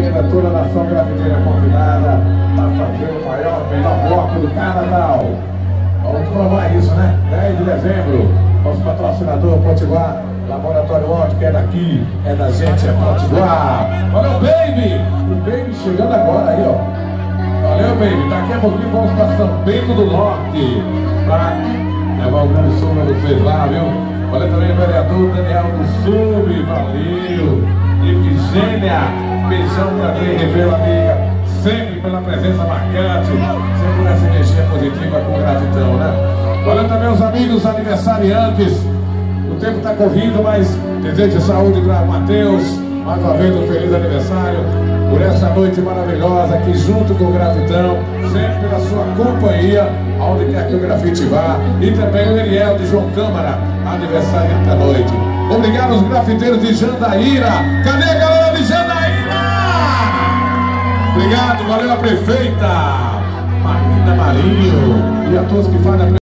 Toda a nação grafiteira convidada para fazer o maior, melhor bloco do carnaval. Vamos provar isso, né? 10 de dezembro, nosso patrocinador Potiguar, Laboratório Óptico é daqui, é da gente, é Potiguar. Valeu, Baby! O Baby chegando agora aí, ó. Valeu, Baby. Daqui a pouquinho vamos para São Bento do Norte, para levar alguns som pra vocês lá, viu? Valeu também o vereador Daniel do Sub, valeu! Efigênia! Beijão pra quem revela, amiga, sempre pela presença marcante, sempre nessa energia positiva com gratidão, né? Valeu também os amigos aniversariantes. O tempo está corrido, mas desejo saúde para Matheus, mais uma vez um feliz aniversário, por essa noite maravilhosa aqui junto com o Gratidão, sempre pela sua companhia, aonde quer que o grafite vá, e também o Eliel de João Câmara, aniversariante da noite. Obrigado aos grafiteiros de Jandaíra. Cadê a galera de Jandaíra? Obrigado, valeu a prefeita Marina Marinho e a todos que fazem a